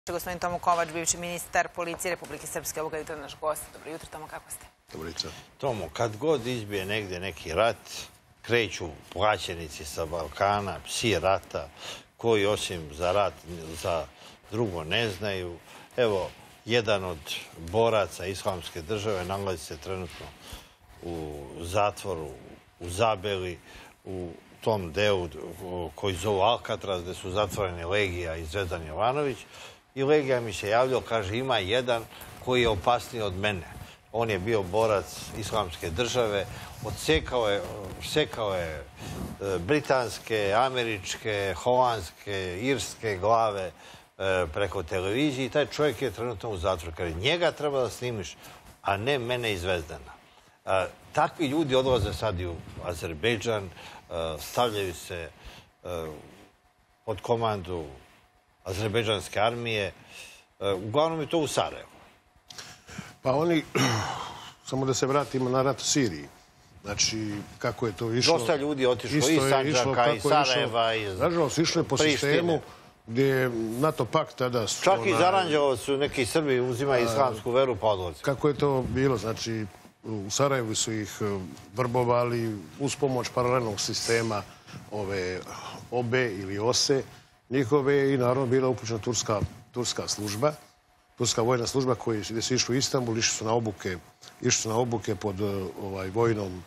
Gospodin Tomo Kovač, bivši ministar policije Republike Srpske, ovoga jutra naš gost. Dobro jutro, Tomo, kako ste? Dobro jutro. Tomo, kad god izbije negdje neki rat, kreću plaćenici sa Balkana, psi rata, koji osim za rat, za drugo ne znaju. Evo, jedan od boraca Islamske države nalazi se trenutno u zatvoru, u Zabeli, u tom delu koji zovu Alcatraz, gdje su zatvoreni Legija i Zvezdan Jovanović. I Legija mi se javljao, kaže, ima jedan koji je opasniji od mene. On je bio borac Islamske države, sekao je britanske, američke, holandske, irske glave preko televizije i taj čovjek je trenutno u zatvoru. Kaže, njega treba da snimiš, a ne mene i Zvezdana. Takvi ljudi odlaze sad i u Azerbejdžan, stavljaju se pod komandu azerbejdžanske armije. Uglavnom je to u Sarajevu. Pa oni, samo da se vratimo na rat u Siriji. Znači, kako je to išlo... Dosta ljudi je otišlo iz Sandžaka, iz Sarajeva, iz Prištine. Nažalost, išlo je po sistemu gdje je NATO pakt tada... Čak i iz Aranđelovac su neki Srbi uzimaju islamsku veru pa odlaze. Kako je to bilo? Znači, u Sarajevu su ih vrbovali uz pomoć paralelnog sistema ove OBE ili OSE njihove i naravno bila uključena turska služba, turska vojna služba gdje su išli u Istanbul, išli su na obuke pod vojnom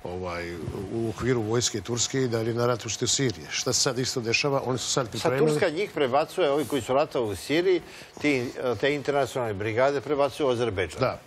u okviru vojske Turske i dalje na ratušte u Siriji. Šta se sad isto dešava? Oni su sad pripremili... Sad Turska njih prebacuje, ovi koji su ratovali u Siriji, te internacionalne brigade prebacuju u Azerbejdžan. Da.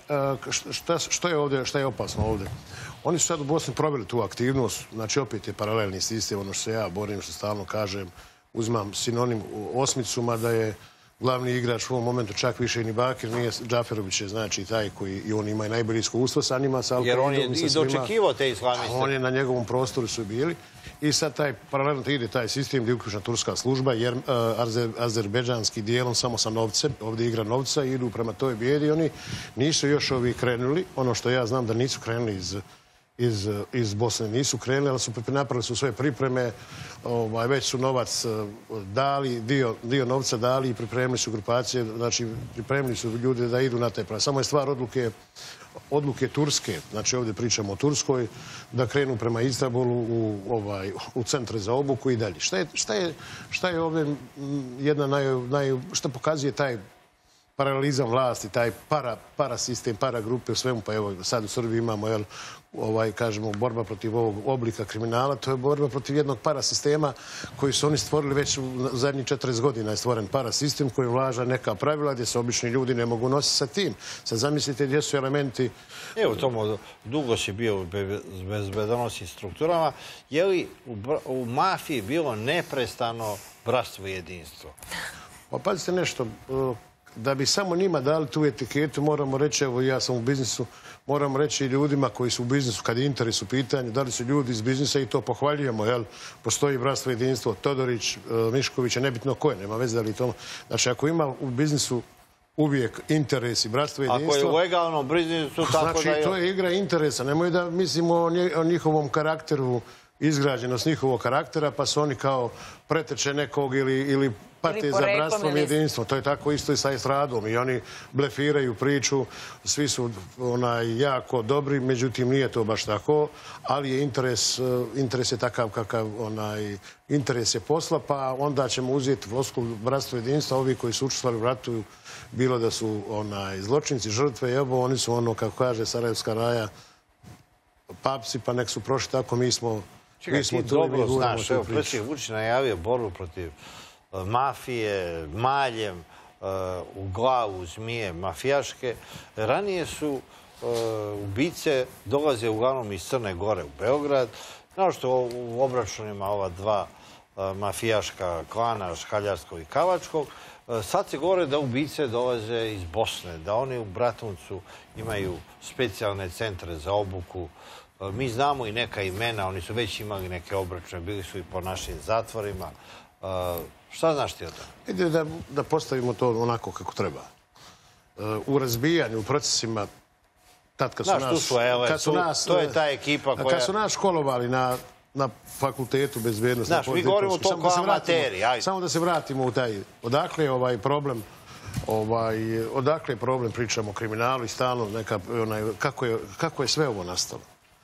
Šta je opasno ovdje? Oni su sad u Bosni proveli tu aktivnost, znači opet je paralelni sistem, ono što se ja borim, što stalno kažem, uzimam sinonim osmicu, mada je glavni igrač u ovom momentu čak više ni Bakir, nije Džaferović je znači taj koji i on ima najbolje iskustvo sa njima. Jer on je i dočekivao te islamiste. On je na njegovom prostoru su bili i sad paralelno ide taj sistem gdje je uključena turska služba jer azerbejdžanski dijelom samo sa novcem, ovdje igra novca i idu prema toj bijedi. Oni nisu još ovi krenuli, ono što ja znam da nisu krenuli iz Bosne nisu krenuli, ali su napravili su svoje pripreme, već su novac dali, dio novca dali i pripremili su grupacije, znači pripremili su ljude da idu na taj pravi. Samo je stvar odluke Turske, znači ovdje pričamo o Turskoj, da krenu prema Istanbulu u centre za obuku i dalje. Šta je ovdje što pokazuje taj paralelizam vlasti, taj parasistem, paragrupe u svemu, pa evo sad u Srbiji imamo, kažemo, borba protiv ovog oblika kriminala, to je borba protiv jednog parasistema koji su oni stvorili već u zadnjih 40 godina je stvoren parasistem koji vlaža neka pravila gdje se obični ljudi ne mogu nositi sa tim. Sad zamislite gdje su elementi... Evo, Tomo, dugo si bio u bezbedonosnim strukturama. Je li u mafiji bilo neprestano bratstvo i jedinstvo? Pa pazite nešto... Da bi samo njima dali tu etiketu, moramo reći, evo ja sam u biznisu, moramo reći i ljudima koji su u biznisu, kad je interes u pitanju, da li su ljudi iz biznisa i to pohvaljujemo, jel? Postoji bratstvo i jedinstvo, Todorić, Mišković, nebitno ko je, nema veze da li to... Znači, ako ima u biznisu uvijek interes i bratstvo i jedinstvo... Ako je u legalnom biznisu, tako da je... Znači, to je igra interesa, nemoj da mislimo o njihovom karakteru, izgrađenost njihovog karaktera, pa su oni kao preteče nekog ili pate za bratstvom i jedinstvom. To je tako isto i sa estradom. I oni blefiraju priču, svi su jako dobri, međutim nije to baš tako, ali je interes je takav kakav interes je posla, pa onda ćemo uzeti floskulu bratstvo i jedinstva, ovi koji su učestvovali u ratu, bilo da su zločinci, žrtve, evo, oni su kako kaže Sarajevska raja, papsi, pa nek su prošli tako, mi smo... Čekaj, ti dobro znaš, evo, predsjednik Vučić najavio borbu protiv mafije, maljem u glavu zmije mafijaške. Ranije su ubice dolaze uglavnom iz Crne Gore u Beograd. Znao što u obračunima ova dva mafijaška klana, Škaljarskog i Kavačkog, sad se govore da ubice dolaze iz Bosne, da oni u Bratuncu imaju specijalne centre za obuku. Mi znamo i neka imena, oni su već imali neke obračune, bili su i po našim zatvorima. Šta znaš ti o tome? Ide da postavimo to onako kako treba. U razbijanju, u procesima, tad kad su nas... To je ta ekipa koja... Kad su nas školovali na fakultetu bezbednosti... Znaš, mi govorimo to kao amateri. Samo da se vratimo u taj... Odakle je ovaj problem Odakle je problem, pričamo o kriminalu i stalno kako je sve ovo nastalo.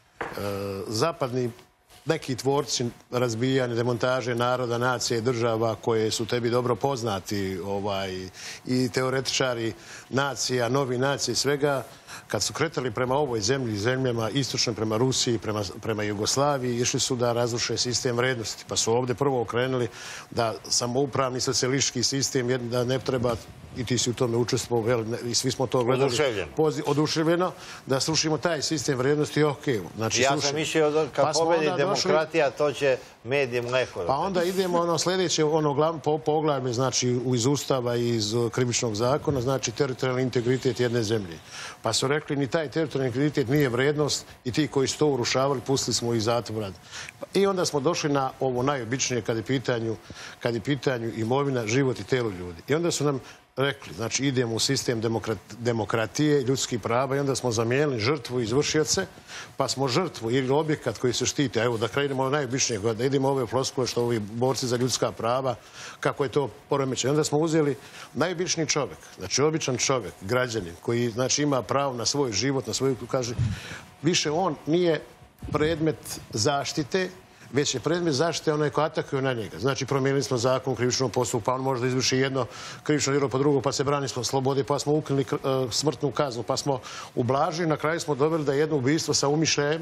Zapadni neki tvorci razbijanja, demontaže naroda, nacije i država koje su tebi dobro poznati i teoretičari nacija, novi nacije i svega, kad su kretali prema ovoj zemlji i zemljama istočno prema Rusiji, prema Jugoslaviji, išli su da razruše sistem vrednosti. Pa su ovdje prvo okrenuli da samoupravni socijalistički sistem, da ne treba, i ti si u tome učestvovao, i svi smo to gledali oduševljeno, da srušimo taj sistem vrednosti. Ja sam mislio kad pobedi demokratija, to će medijem leko. Pa onda idemo sljedeće, poglavlje, znači iz Ustava i iz krivičnog zakona, znači teritorijalni integritet jedne zemlje. Pa su rekli, ni taj teritorijalni integritet nije vrednost i ti koji su to urušavali, pustili smo ih zatvora. I onda smo došli na ovo najobičnije kad je pitanju imovina, život i telo ljudi. I onda su nam rekli, znači idemo u sistem demokratije, ljudskih prava i onda smo zamijenili žrtvu i izvršioce, pa smo žrtvu ili objekat koji se štiti. Evo, da krenemo od najobičnijeg, da idemo ove floskule što ovi borci za ljudska prava, kako je to poremećeno. Onda smo uzeli najobičniji čovjek, znači običan čovjek, građanin, koji znači ima pravo na svoj život, na svoju, kaže, više on nije predmet zaštite, već je predmet zaštite onaj ko atakuje na njega. Znači, promijenili smo zakon u krivičnom postupku, pa on može da izvrši jedno krivično djelo po drugo, pa se brani smo slobode, pa smo ukinuli smrtnu kaznu, pa smo ublažili. Na kraju smo doveli da jedno ubistvo sa umišljajem,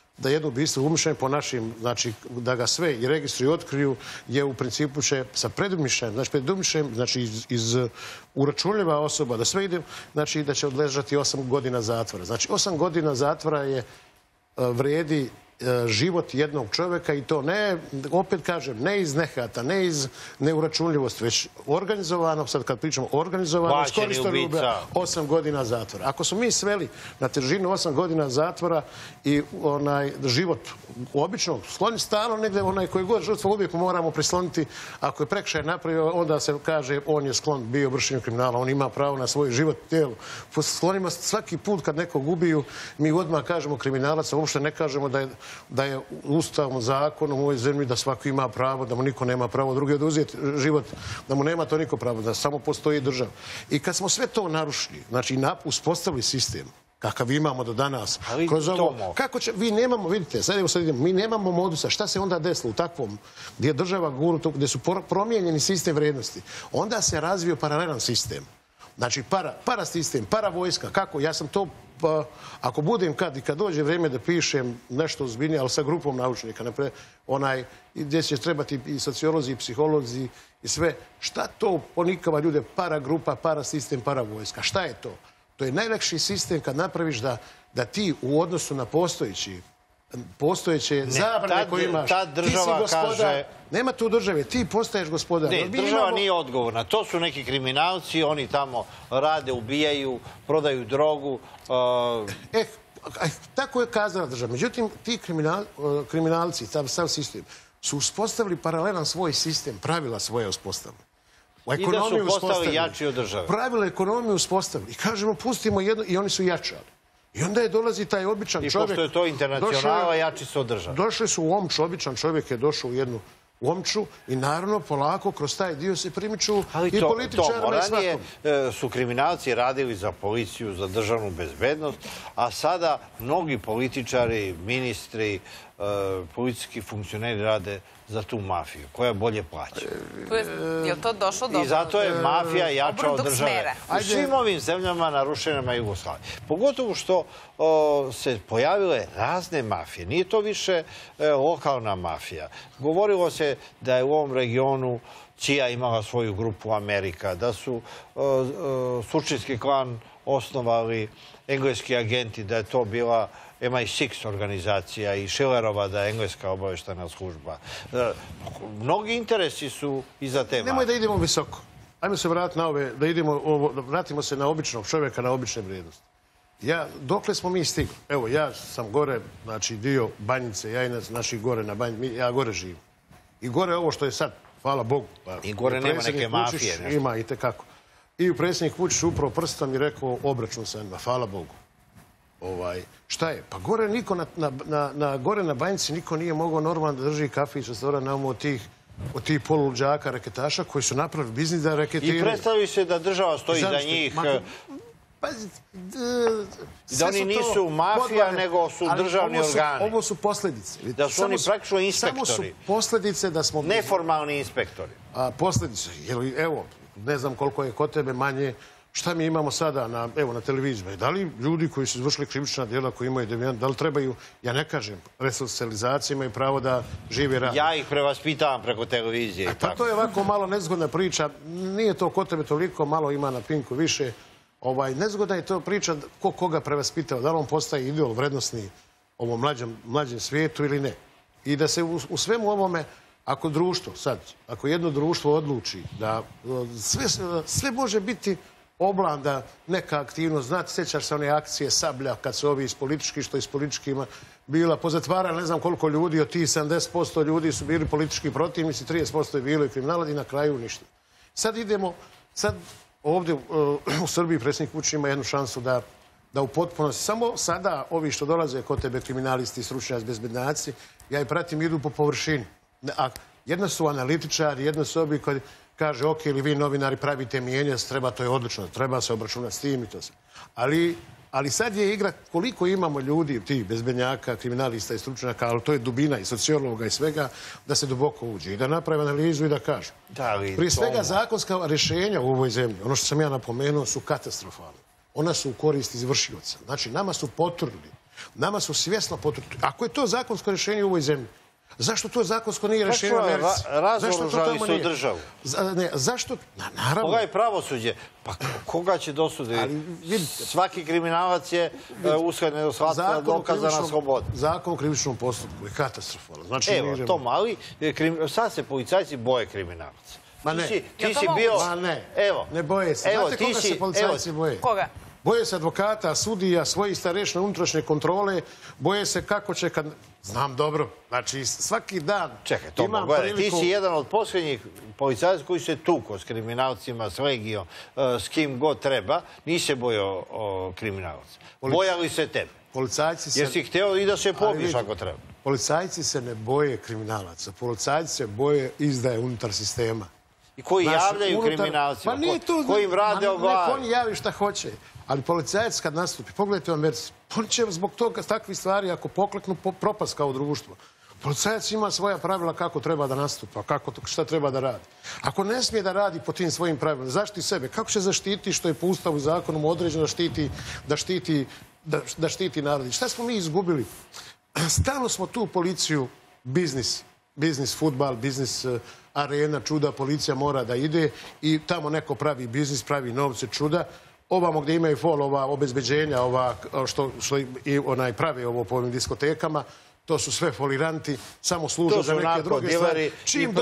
po našim, znači, da ga sve i registruju i otkriju, je u principu će sa predumišljajem, znači iz uračunljiva osoba, da sve ide, znači da će odležati 8 godina zatvora. Znači, 8 godina zatvora vrijedi život jednog čovjeka i to ne, opet kažem, ne iz nehata, ne iz neuračunljivosti, već organizovano, sad kad pričamo organizovano, skorišteno 8 godina zatvora. Ako smo mi sveli na težinu 8 godina zatvora i život običnog, skloni stalno negdje, onaj koji god žrtva uvijek moramo prisloniti, ako je prekršaj napravio, onda se kaže on je sklon bio vršenju kriminala, on ima pravo na svoj život i tijelo. Sklonimo svaki put kad nekog ubiju, mi odmah kažemo kriminalac, a uopšte ne kažemo da je ustavom, zakonom u ovoj zemlji da svako ima pravo, da mu niko nema pravo drugi oduzeti život, da mu nema to niko pravo, da samo postoji država. I kad smo sve to narušili, znači uspostavili sistem kakav imamo do danas, kako će, vi nemamo, vidite, mi nemamo modusa, šta se onda desilo u takvom, gdje je država gurnuta, gdje su promijenjeni sistem vrijednosti, onda se razvio paralelan sistem. Znači, parasistem, paravojska, kako? Ja sam to, ako budem kad dođe vrijeme da pišem nešto ozbiljnije, ali sa grupom naučnika, gdje će trebati i sociolozi, i psiholozi, i sve, šta to ponikava ljude, paragrupa, parasistem, paravojska, šta je to? To je najlakši sistem kad napraviš da ti u odnosu na postojeće zabrane koje imaš, ti si gospodar. Nema tu države, ti postaješ gospodar. Ne, država nije odgovorna. To su neki kriminalci, oni tamo rade, ubijaju, prodaju drogu. Tako je kazala država. Međutim, ti kriminalci, sam sistem, su uspostavili paralelan svoj sistem, pravila svoje uspostavili. I da su postali jači od države. Pravila ekonomiju uspostavili. I kažemo, pustimo jedno, i oni su jačali. I onda je dolazi taj običan čovjek. I pošto je to internacionala, jači su od države. Došli su u Omču, običan čovjek je došao u jednu Omču i naravno polako kroz taj dio se primiču i političarima i svakom. Ranije su kriminalci radili za policiju, za državnu bezbednost, a sada mnogi političari, ministri, policijski funkcioneri rade za tu mafiju, koja bolje plaća. Je li to došlo do... I zato je mafija jača od države. U svim ovim zemljama narušenima Jugoslavije. Pogotovo što se pojavile razne mafije. Nije to više lokalna mafija. Govorilo se da je u ovom regionu CIA imala svoju grupu Amerika, da su Surčinski klan osnovali engleski agenti, da je to bila MI6 organizacija i Schillerova, da je engleska obaveštena služba. Mnogi interesi su iza te mafije. Nemoj da idemo visoko. Ajmo se vratiti na ove, vratimo se na običnog čovjeka, na obične vrijednosti. Dokle smo mi stigli? Evo, ja sam gore, znači dio Banjice, Jajinac, naši gore na Banjici, ja gore živim. I gore ovo što je sad, hvala Bogu. I gore nema neke mafije. Ima i tekako. I predsjednik Vučić upravo prstom i rekao obračun sa njima, hvala Bogu. Šta je? Pa gore niko gore na Banjici niko nije mogao normalno da drži kafić, restoran na od tih od tih poluluđaka, reketaša koji su napravili biznis da reketiraju. I predstavljaju se da država stoji za njih. Da oni nisu mafija, nego su državni organi. Ovo su posljedice. Da su oni praktično inspektori. Samo su posljedice da smo... Neformalni inspektori. Posljedice. Evo, ne znam koliko je kod tebe manje. Šta mi imamo sada na televiziji? Da li ljudi koji su izvršili krivična djela, koji imaju devijant, da li trebaju, ja ne kažem, resocijalizacija, imaju pravo da žive rad? Ja ih prevaspitavam preko televizije. Pa to je ovako malo nezgodna priča. Nije to kod tebe toliko, malo ima na Pinku više. Nezgodna je to priča ko koga prevaspitao. Da li on postaje idol vrednosni ovom mlađem svijetu ili ne. I da se u svemu ovome, ako jedno društvo odluči da sve može biti oblanda, neka aktivnost. Znate, sjećaš se one akcije Sablja kad su ovi iz političkih, što iz političkima bila pozatvarana, ne znam koliko ljudi, od tih 70% ljudi su bili politički protivnici, 30% je bilo i kriminala i na kraju ništa. Sad ovdje u Srbiji predsjednik Vučić ima jednu šansu da u potpunosti, samo sada ovi što dolaze kod tebe, kriminalisti, stručnjaci, bezbednjaci, ja ih pratim, idu po površini. Jedno su analitičari, jedno su ovi koji kaže, ok, ili vi novinari pravite mijenje, treba, to je odlično, treba se obračunati s tim i to sve. Ali sad je igra koliko imamo ljudi, tih bezbednjaka, kriminalista i stručnjaka, ali to je dubina i sociologa i svega, da se duboko uđe i da naprave analizu i da kažu. Prije svega zakonska rješenja u ovoj zemlji, ono što sam ja napomenuo, su katastrofalne. Ona su u korist izvršioca. Znači, nama su potvrdili, nama su svjesno potvrdili. Ako je to zakonsko rješenje u ovoj zemlji, zašto to zakonsko nije rješenje u Americi? Razoružali su državu. Zašto? Naravno. Koga je pravosuđe? Pa koga će dosuditi? Svaki kriminalac je uskad nedostatka dokaza na slobodu. Zakon o krivičnom postupku je katastrofalan. Evo, to mali. Sad se policajci boje kriminalaca. Ma ne. Ti si bio... Ma ne. Ne boje se. Znate koga se policajci boje? Koga? Boje se advokata, sudija, svojih starešne unutrašnje kontrole, boje se kako će kad... Znam dobro, znači svaki dan... Čekaj, Tomo, ti si jedan od posljednjih policajaca koji se tuko s kriminalcima, s legijom, s kim god treba, nisi se bojao kriminalaca. Bojali se tebe. Jer si hteo i da se pobiješ ako treba. Policajci se ne boje kriminalaca. Policajci se boje izdaje unutar sistema. I koji javljaju kriminalcima, koji im rade o glavi. Nek on javi šta hoće, ali policajac kad nastupi, pogledajte u Americi, on će zbog toga takvih stvari, ako pokleknu, propast kao društvo. Policajac ima svoja pravila kako treba da nastupa, šta treba da radi. Ako ne smije da radi po tim svojim pravilima, zaštiti sebe, kako će zaštiti što je po ustavu i zakonom određeno da štiti narod? Šta smo mi izgubili? Stalno smo tu policiju biznis fudbal, biznis arena, čuda, policija mora da ide i tamo neko pravi biznis, pravi novce, čuda. Ovamo gdje imaju ova obezbeđenja, što prave ovo po ovim diskotekama, to su sve foliranti, samo služe za neke druge stvari. Čim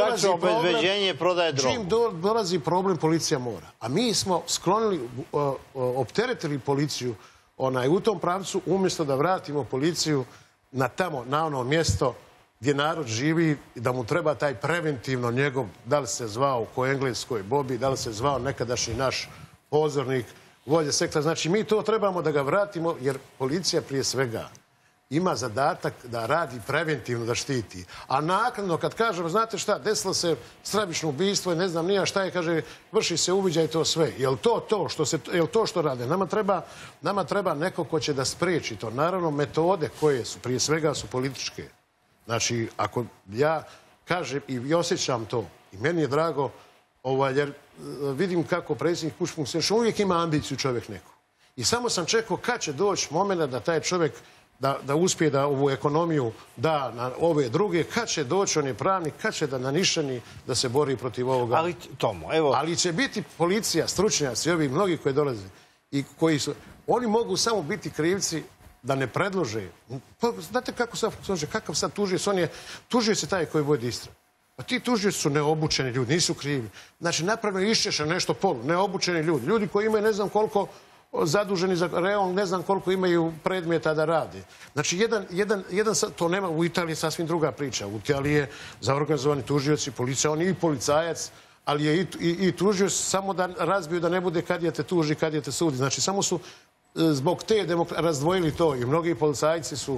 dolazi problem, policija mora. A mi smo sklonili, opteretili policiju u tom pravcu, umjesto da vratimo policiju na ono mjesto gdje narod živi i da mu treba taj preventivno njegov, da li se zvao ko Engleskoj Bobi, da li se zvao nekadašnji naš pozornik, vođa sektora. Znači, mi to trebamo da ga vratimo, jer policija prije svega ima zadatak da radi preventivno, da štiti. A naknadno, kad kažemo, znate šta, desilo se stravično ubistvo i ne znam nija šta je, kaže, vrši se uviđaj to sve. Je li to što rade? Nama treba neko ko će da spriječi to. Naravno, metode koje su, prije svega su političke. Znači, ako ja kažem i osjećam to, i meni je drago, jer vidim kako predsjednik Vučić funkcionira, uvijek ima ambiciju čovjek neko. I samo sam čekao kad će doći moment da taj čovjek da uspije da ovu ekonomiju da na ove druge, kad će doći, on je pravnik, kad će da nanišani da se bori protiv ovoga. Ali, Tomo, evo... Ali će biti policija, stručnjaci, ovi mnogi koji dolaze i koji su... Oni mogu samo biti krivci da ne predlože. Znate kako sad funkcionira, kakav sad tužioc, tužioc je taj koji vodi istragu. A ti tužioci su neobučeni ljudi, nisu krivi. Znači, napravno iščeše nešto polu, neobučeni ljudi. Ljudi koji imaju ne znam koliko zaduženi za reon, ne znam koliko imaju predmeta da rade. Znači, to nema, u Italiji je sasvim druga priča. U Italiji je za organizovani tužioci, policija, on je i policajac, ali je i tužioc samo da razbiju da ne bude kad je te tuži, kad je te sudi. Znači, samo su zbog te razdvojili to i mnogi policajci su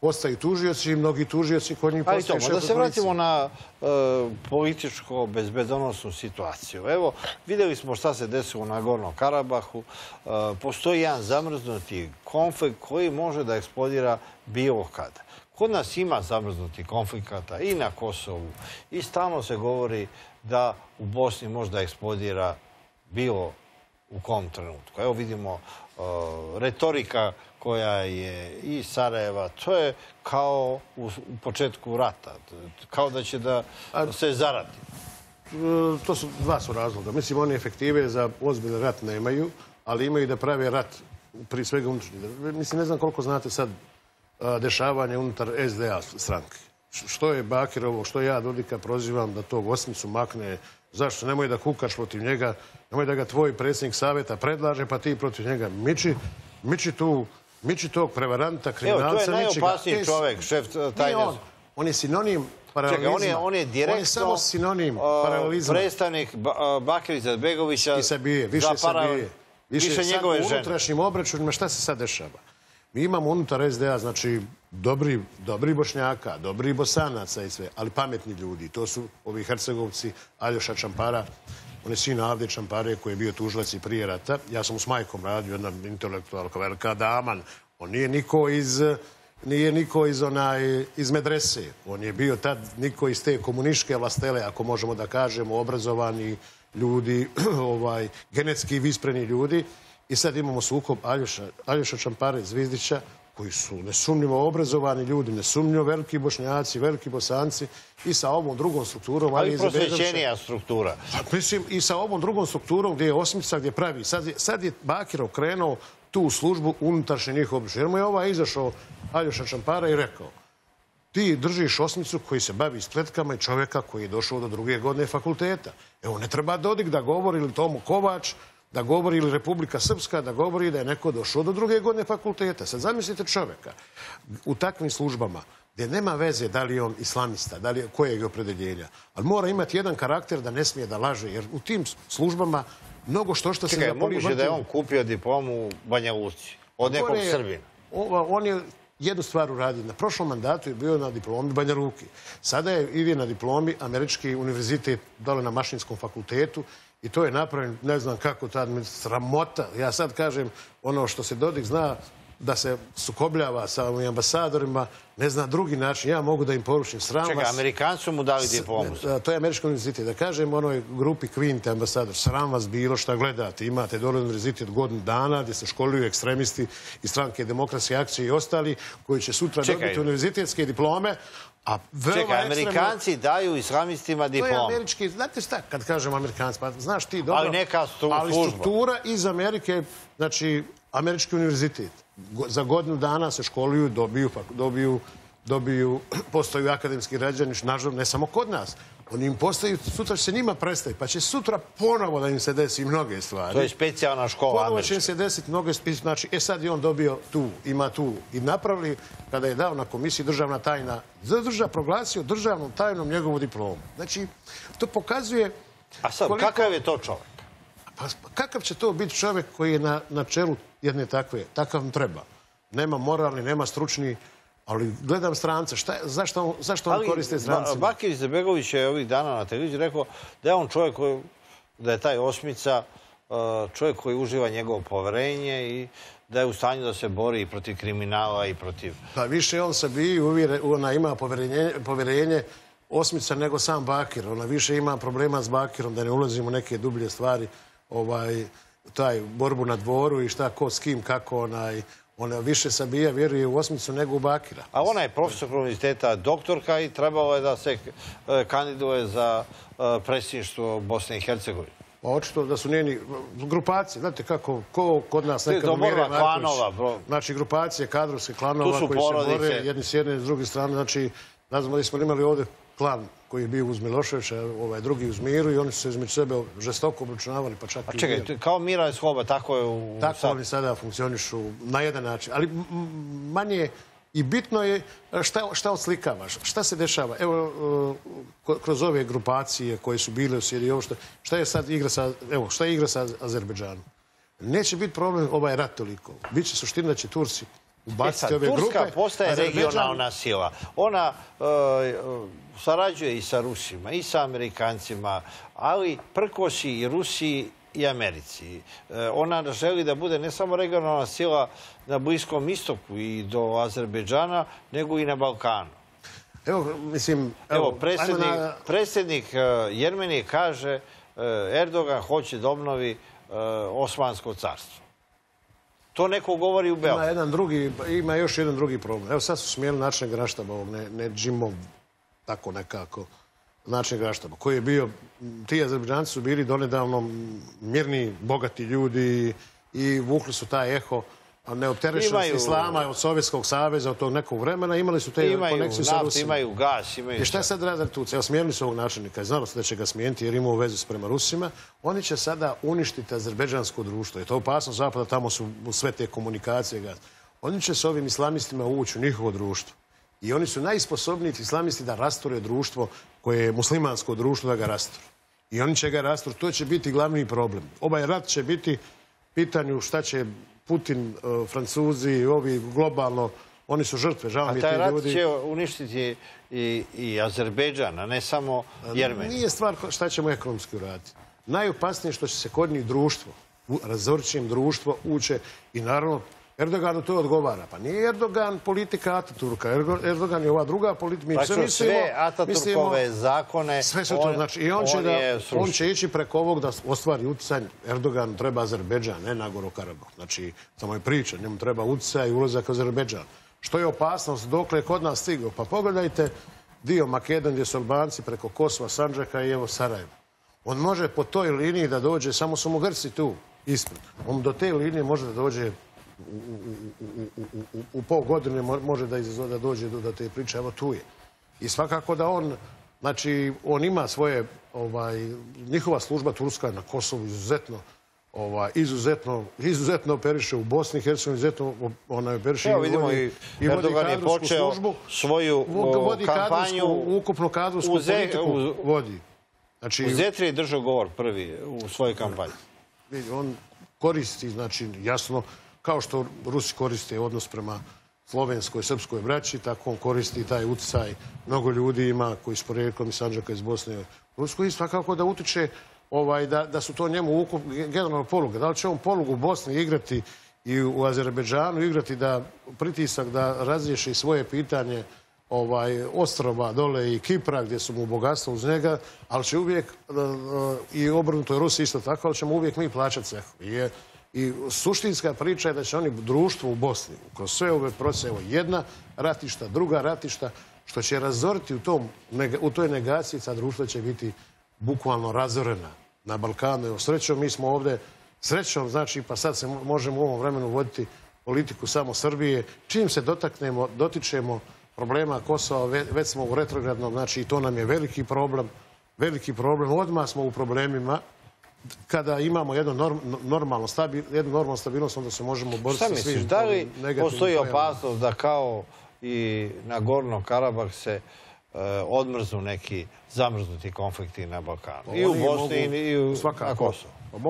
ostaju tužioci i mnogi tužioci kod njih postaju šefovi policije. Da se vratimo na političko-bezbedonosnu situaciju. Evo, vidjeli smo šta se desilo na Gornom Karabahu. Postoji jedan zamrznuti konflikt koji može da eksplodira bilo kada. Kod nas ima zamrznutih konflikata i na Kosovu i stalno se govori da u Bosni možda eksplodira bilo u kom trenutku. Evo vidimo retorika koja je i Sarajeva, to je kao u početku rata, kao da će da se zaradi. To su dva razloga. Mislim, oni efektive za ozbiljan rat nemaju, ali imaju da prave rat prije svega unutrašnji. Mislim, ne znam koliko znate sad dešavanje unutar SDA stranke. Što je Bakirovo, što ja Dodika prozivam da tog Osmicu makne. Zašto? Nemoj da kukaš protiv njega, nemoj da ga tvoj predsjednik savjeta predlaže, pa ti protiv njega miči tog prevaranta, kriminalca. Evo, to je najopasniji čovjek, šef tajne. On je sinonim paralelizma. Čekaj, on je direktno predstavnik Bakira Izetbegovića za više njegove žene. U unutrašnjim obračunima šta se sad dešava? Mi imamo unutar SDA, znači, dobri Bošnjaka, dobri Bosanaca i sve, ali pametni ljudi. To su ovi Hercegovci, Aljoša Čampara, on je sin Avde Čampare koji je bio tužilac i prije rata. Ja sam s majkom radio, jedna intelektualka, velika daman. On nije niko iz medrese. On je bio tad niko iz te komunističke vlastele, ako možemo da kažemo, obrazovani ljudi, genetski vispreni ljudi. I sad imamo sukob Aljoša Čampare, Zvizdića, koji su nesumnjivo obrazovani ljudi, nesumnjivo veliki Bošnjaci, veliki Bosanci i sa ovom drugom strukturom... Ali prosvećenija struktura. Mislim, i sa ovom drugom strukturom gdje je Osmica, gdje pravi. Sad je Bakirov krenuo tu službu unutrašnje njihov obličaj. Jer mu je izašao Aljoša Čampara i rekao: ti držiš Osmicu koji se bavi spletkama i čovjeka koji je došao do 2. godine fakulteta. Evo, ne treba Dodik da govori ili Tomo Kovač, da govori ili Republika Srpska, da govori da je neko došao do 2. godine fakulteta. Sad zamislite čovjeka u takvim službama gdje nema veze da li je on islamista, da li je kojeg je opredeljenja, ali mora imati jedan karakter da ne smije da laže, jer u tim službama mnogo što se... Čekaj, moguće da je on kupio diplomu u Banja Luci od nekog Srbina? On je jednu stvar uradio. Na prošlom mandatu je bio na diplomi Banja Luki. Sada je na diplomi Američki univerzitet dole na Mašinskom fakultetu. I to je napravljeno, ne znam kako, ta sramota. Ja sad kažem, ono što se Dodik zna da se sukobljava sa ambasadorima, ne zna drugi način. Ja mogu da im poručim sram vas. Čekaj, Amerikanci su mu dali diplomu. To je Američki univerzitet. Da kažem onoj grupi Quinte ambasador, sram vas bilo šta gledate. Imate dole univerzitet godinu dana gdje se školuju ekstremisti iz stranke Demokratske akcije i ostali koji će sutra dobiti univerzitetske diplome. Čekaj, Amerikanci daju islamistima diplomu. To je američki, znate šta kad kažem Amerikanci, pa znaš ti dobro. Ali neka služba. Ali struktura iz Amerike, znači Američki univerzitet. Za godinu dana se školuju, dobiju, postaju akademski građani, nažalost, ne samo kod nas. Oni im postaju, sutra će se njima predstaviti, pa će sutra ponovo da im se desi mnoge stvari. To je specijalna škola američka. Ponovo će im se desiti mnoge stvari, znači, sad je on dobio tu, ima tu. I napravili, kada je dao na komisiji državna tajna, proglasio državnom tajnom njegovu diplomu. Znači, to pokazuje... A sad, kakav je to čovjek? Pa kakav će to biti čovjek koji je na čelu jedne takve? Takav mu treba. Nema moralni, nema stručni, ali gledam strance. Zašto on koriste strancima? Bakir Izetbegović je ovih dana na televiziji rekao da je on čovjek da je taj Osmica čovjek koji uživa njegovo poverenje i da je u stanju da se bori i protiv kriminala i protiv... Pa više on se ona ima poverenje Osmica nego sam Bakir. Ona više ima problema s Bakirom, da ne ulazimo u neke dublje stvari, taj borbu na dvoru i šta, ko, s kim, kako, ona više Sabija vjeruje u Osmicu nego u Bakira. A ona je profesor univerziteta, doktorka i trebalo je da se kandiduje za predsjedništvo Bosne i Hercegovine. Očito da su njeni grupacije, znate kako, ko kod nas nekad Mire Marković, znači grupacije, kadrovske klanova koji se bore jedni s jedne, s druge strane, znači, ne znam da smo imali ovdje klan koji je bio uz Miloševića, drugi uz Miru i oni su se između sebe žestoko obračunavali, pa čak i... A čekaj, kao Mira i Sloba, tako je u... Tako oni sada funkcionišu na jedan način, ali manje i bitno je šta odslikavaš, šta se dešava. Evo, kroz ove grupacije koje su bile u Siriji, šta je sad igra sa Azerbejdžanom? Neće biti problem ovaj rat toliko. Biće suština da će Turci ubaciti ove grupe. Turska postaje regionalna sila. Ona sarađuje i sa Rusima, i sa Amerikancima, ali prkosi i Rusiji i Americi. Ona želi da bude ne samo regionalna sila na Bliskom istoku i do Azerbejdžana, nego i na Balkanu. Evo, predsjednik Jermenije kaže Erdogan hoće da obnovi Osmansko carstvo. To neko govori u Beogradu. Ima još jedan drugi problem. Evo sad su smijenili načelnika Graštaba ovog, ne Džimov, tako nekako, načelnika Graštaba, koji je bio, ti Azerbejdžanci su bili donedavno mirni, bogati ljudi i vukli su taj eho neopterećenosti islama od Sovjetskog saveza od tog nekog vremena, imali su te konekcije sa Rusima. Imaju gas, imaju... I šta je sad rade Turci? Evo, smijenili su ovog načelnika, znalo se da će ga smijeniti jer imao vezu prema Rusima. Oni će sada uništiti azerbejdžansko društvo. Je to opasno zapada, tamo su sve te komunikacije. Oni će s ovim islamistima ući u njihovo društvo. I oni su najsposobniji islamisti da rasture društvo koje je muslimansko društvo, da ga rasturu. I oni će ga rasturiti. To će biti glavni problem. Ovaj rat će biti pitanju šta će Putin, Francuzi, ovi globalno, oni su žrtve, žao mi je ti ljudi. A taj rat će uništiti i Azerbejdžan, a ne samo Jermeniju. Nije stvar šta ćemo ekonomski uraditi. Najopasnije što će se kod njih društvo, razorit će im društvo, uče i naravno Erdoganu to odgovara. Pa nije Erdogan politika Ataturka, Erdogan je ova druga politika. Pa sve Ataturkove zakone... Sve su to, znači, i on će ići preko ovog da ostvari utjecaj. Erdogan treba Azerbejdžan, ne Nagorno Karabah. Znači, samo je priča, njemu treba utjecaj i ulazak u Azerbejdžan. Što je opasnost, dokle je kod nas stigao? Pa pogledajte dio Makedonije gdje su Albanci preko Kosova, Sandžaka i evo Sarajeva. On može po toj liniji da dođe, samo su mu Grci tu ispred. On do te linije može da dođe u pol godine može da dođe do te priče, evo tu je. I svakako da on, znači, on ima svoje, njihova služba turska na Kosovu izuzetno operiše u Bosni i Hercegovini, izuzetno operiše i vodi kadrovsku službu, vodi ukupnu kadrovsku politiku, vodi. U Zetri je držao govor prvi u svojoj kampanji. On koristi, znači, jasno, kao što Rusi koriste odnos prema slovenskoj, srpskoj braći, tako on koristi taj utjecaj. Mnogo ljudi ima koji su poreklom iz Sandžaka, iz Bosne u Rusku i svakako da utiče da su to njemu generalno poluge. Da li će on polugu u Bosni igrati i u Azerbejdžanu, igrati da pritisak da razriješi svoje pitanje ostrova dole i Kipra gdje su mu bogatstvo uz njega, ali će uvijek, i obrnuto je Rusi isto tako, ali ćemo uvijek mi plaćati cehu. I suštinska priča je da će oni društvo u Bosni, kroz sve ove procese, evo jedna ratišta, druga ratišta, što će razoriti u toj negaciji, sad društvo će biti bukvalno razorena na Balkanu. Evo, srećom, mi smo ovdje, srećom, znači, pa sad se možemo u ovom vremenu voditi politiku samo Srbije. Čim se dotičemo problema Kosova, već smo u retrogradnom, znači, i to nam je veliki problem. Odmah smo u problemima. Kada imamo jednu normalnu stabilnost, onda se možemo boriti sa svim negativnim pojavama. Šta misliš, da li postoji opasnost da kao i na Gornom Karabah se odmrznu neki zamrznuti konflikti na Balkanu? I u Bosni i na Kosovu.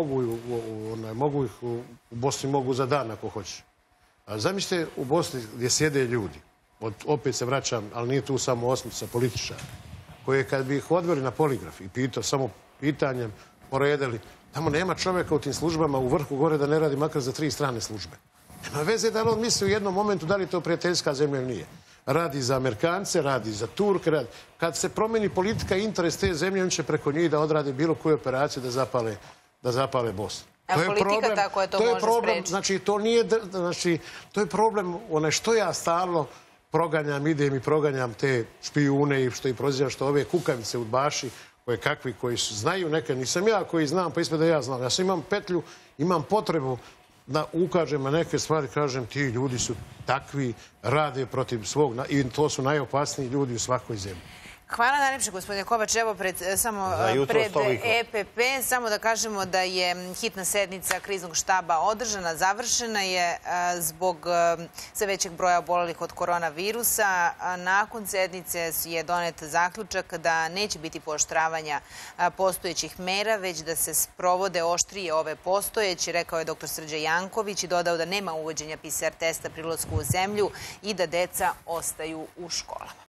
Mogu ih u Bosni, mogu za dan ako hoće. Zamislite u Bosni gdje sjede ljudi, opet se vraćam, ali nije tu samo osmica političara, koje kad bi ih odveli na poligraf i pitao samo pitanjem, poredili. Tamo nema čovjeka u tim službama u vrhu gore da ne radi makar za 3 strane službe. Nema veze da li on misli u jednom momentu da li to prijateljska zemlja ili nije. Radi za Amerikance, radi za Turke. Kad se promijeni politika i interes te zemlje, on će preko njih da odradi bilo koju operaciju da zapale Bosnu. A politika tako je to može spriječiti. Znači, to je problem, što ja stalno idem i proganjam te špijune i što ih prozivam, što ove kukavice udbaši, kakvi koji znaju neke, nisam ja koji znam, pa ispred da ja znam. Ja sam imam petlju, imam potrebu da ukažem na neke stvari, kažem ti ljudi su takvi, rade protiv svog, i to su najopasniji ljudi u svakoj zemlji. Hvala najlepše, gospodine Kovač. Evo, pred EPP, samo da kažemo da je hitna sednica kriznog štaba održana, završena je zbog sve većeg broja obolelih od koronavirusa. Nakon sednice je donet zaključak da neće biti pooštravanja postojećih mera, već da se sprovode oštrije ove postojeće, rekao je dr. Srđan Janković i dodao da nema uvođenja PCR testa pri ulasku u zemlju i da deca ostaju u školama.